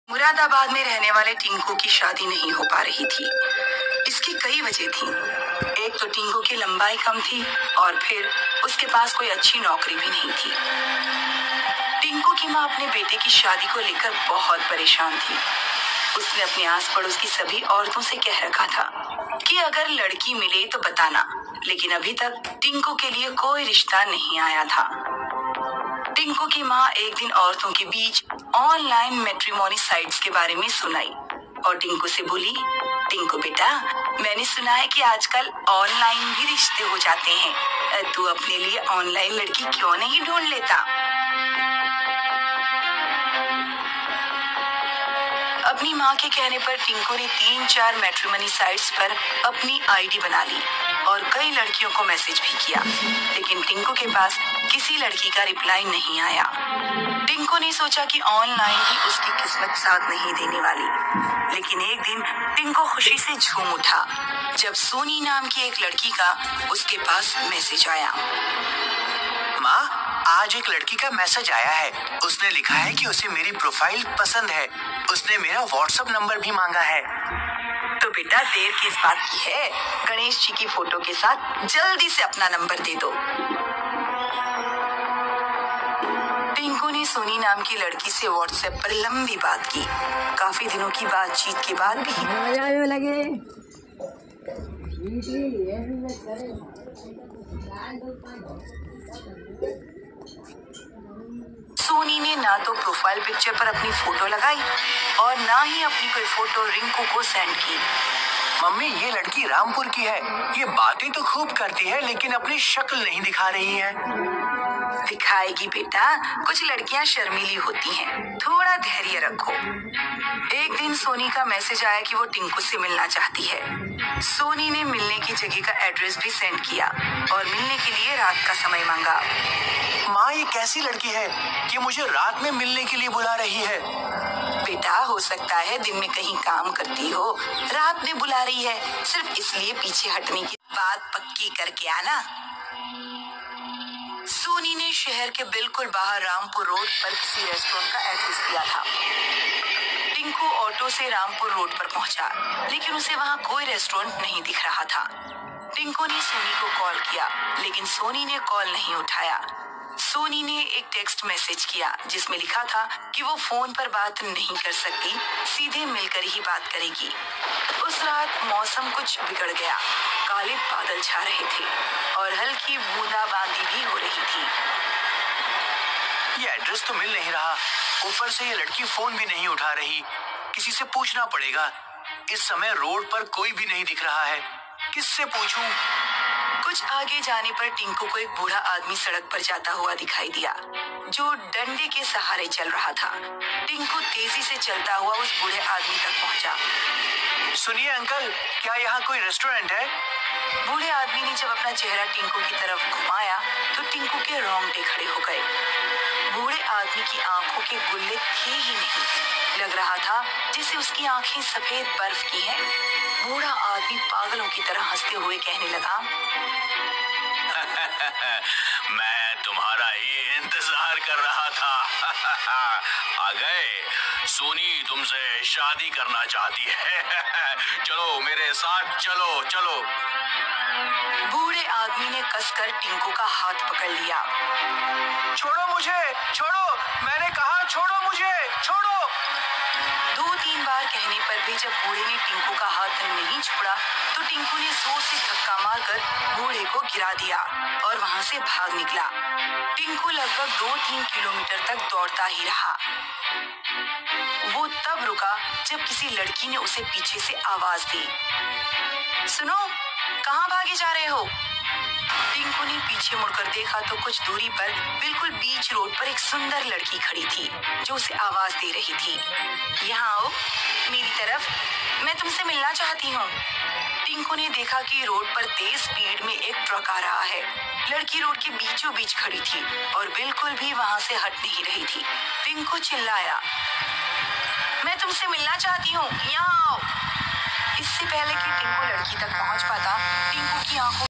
मुरादाबाद में रहने वाले टिंकू की शादी नहीं हो पा रही थी। इसकी कई वजह थी। एक तो टिंकू की लंबाई कम थी और फिर उसके पास कोई अच्छी नौकरी भी नहीं थी। टिंकू की माँ अपने बेटे की शादी को लेकर बहुत परेशान थी। उसने अपने आस पड़ोस की सभी औरतों से कह रखा था कि अगर लड़की मिले तो बताना, लेकिन अभी तक टिंकू के लिए कोई रिश्ता नहीं आया था। टिंकू की माँ एक दिन औरतों के बीच ऑनलाइन मैट्रिमोनी साइट्स के बारे में सुनाई और टिंकू से बोली, टिंकू बेटा, मैंने सुना है कि आजकल ऑनलाइन भी रिश्ते हो जाते हैं। तू अपने लिए ऑनलाइन लड़की क्यों नहीं ढूंढ लेता? अपनी माँ के कहने पर टिंकू ने 3-4 मैट्रिमोनी साइट्स पर अपनी आईडी बना ली और कई लड़कियों को मैसेज भी किया, लेकिन टिंकू के पास किसी लड़की का रिप्लाई नहीं आया। टिंकू ने सोचा कि ऑनलाइन ही उसकी किस्मत साथ नहीं देने वाली, लेकिन एक दिन टिंकू खुशी से झूम उठा जब सोनी नाम की एक लड़की का उसके पास मैसेज आया। माँ, आज एक लड़की का मैसेज आया है। उसने लिखा है कि उसे मेरी प्रोफाइल पसंद है। उसने मेरा व्हाट्सएप नंबर भी मांगा है। तो बेटा, देर किस बात की है? गणेश जी की फोटो के साथ जल्दी से अपना नंबर दे दो। टिंकू ने सोनी नाम की लड़की से व्हाट्सएप पर लंबी बात की। काफी दिनों की बातचीत के बाद भी सोनी ने ना तो प्रोफाइल पिक्चर पर अपनी फोटो लगाई और ना ही अपनी कोई फोटो रिंकू को सेंड की। मम्मी, ये लड़की रामपुर की है। ये बातें तो खूब करती है, लेकिन अपनी शक्ल नहीं दिखा रही है। दिखाएगी बेटा, कुछ लड़कियां शर्मीली होती हैं, थोड़ा धैर्य रखो। एक दिन सोनी का मैसेज आया कि वो टिंकू से मिलना चाहती है। सोनी ने मिलने की जगह का एड्रेस भी सेंड किया और मिलने के लिए रात का समय मांगा। माँ, ये कैसी लड़की है कि मुझे रात में मिलने के लिए बुला रही है? बेटा, हो सकता है दिन में कहीं काम करती हो, रात में बुला रही है, सिर्फ इसलिए पीछे हटने की बात पक्की करके आना। सोनी ने शहर के बिल्कुल बाहर रामपुर रोड पर किसी रेस्टोरेंट का एड्रेस दिया था। टिंकू ऑटो से रामपुर रोड पर पहुंचा, लेकिन उसे वहां कोई रेस्टोरेंट नहीं दिख रहा था। टिंकू ने सोनी को कॉल किया, लेकिन सोनी ने कॉल नहीं उठाया। सोनी ने एक टेक्स्ट मैसेज किया जिसमें लिखा था कि वो फोन पर बात नहीं कर सकती, सीधे मिलकर ही बात करेगी। उस रात मौसम कुछ बिगड़ गया। काले बादल छा रहे थे और हल्की बूंदाबांदी भी हो रही थी। ये एड्रेस तो मिल नहीं रहा, ऊपर से ये लड़की फोन भी नहीं उठा रही। किसी से पूछना पड़ेगा। इस समय रोड पर कोई भी नहीं दिख रहा है, किससे पूछूं? कुछ आगे जाने पर टिंकू को एक बूढ़ा आदमी सड़क पर जाता हुआ दिखाई दिया, जो डंडे के सहारे चल रहा था। टिंकू तेजी से चलता हुआ उस बूढ़े आदमी तक पहुंचा। सुनिए अंकल, क्या यहाँ कोई रेस्टोरेंट है? बूढ़े आदमी ने जब अपना चेहरा टिंकू की तरफ घुमाया तो टिंकू के रोंगटे खड़े हो गए। बूढ़े आदमी की आंखों के गुल्ले थे ही नहीं। लग रहा था जैसे उसकी आंखें सफेद बर्फ की हैं। बूढ़ा आदमी पागलों की तरह हंसते हुए कहने लगा, मैं तुम्हारा ही इंतजार कर रहा था। आ गए। सोनी तुमसे शादी करना चाहती है। चलो मेरे साथ, चलो चलो। बूढ़े आदमी ने कसकर टिंकू का हाथ पकड़ लिया। छोड़ो मुझे, छोड़ो, मैंने कहा छोड़ो मुझे, छोड़ो। 2-3 बार कहने पर भी जब बूढ़े ने टिंकू का हाथ नहीं छोड़ा तो टिंकू ने जोर से धक्का मारकर बूढ़े को गिरा दिया और वहां से भाग निकला। टिंकू लगभग 2-3 किलोमीटर तक दौड़ता ही रहा। वो तब रुका जब किसी लड़की ने उसे पीछे से आवाज दी, सुनो, कहाँ भागे जा रहे हो? टिंकू ने पीछे मुड़कर देखा तो कुछ दूरी पर बिल्कुल बीच रोड पर एक सुंदर लड़की खड़ी थी जो उसे आवाज दे रही थी, यहाँ आओ मेरी तरफ, मैं तुमसे मिलना चाहती हूँ। टिंकू ने देखा कि रोड पर तेज स्पीड में एक ट्रक आ रहा है। लड़की रोड के बीचों बीच खड़ी थी और बिल्कुल भी वहां से हट नहीं रही थी। टिंकू चिल्लाया, मैं तुमसे मिलना चाहती हूँ, यहाँ आओ। इससे पहले कि टिंकू लड़की तक पहुंच पाता, टिंकू की आंखों